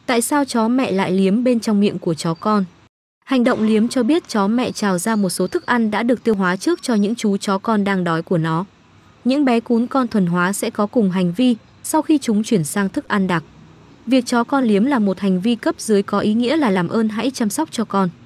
Tại sao chó mẹ lại liếm bên trong miệng của chó con? Hành động liếm cho biết chó mẹ trào ra một số thức ăn đã được tiêu hóa trước cho những chú chó con đang đói của nó. Những bé cún con thuần hóa sẽ có cùng hành vi sau khi chúng chuyển sang thức ăn đặc. Việc chó con liếm là một hành vi cấp dưới có ý nghĩa là làm ơn hãy chăm sóc cho con.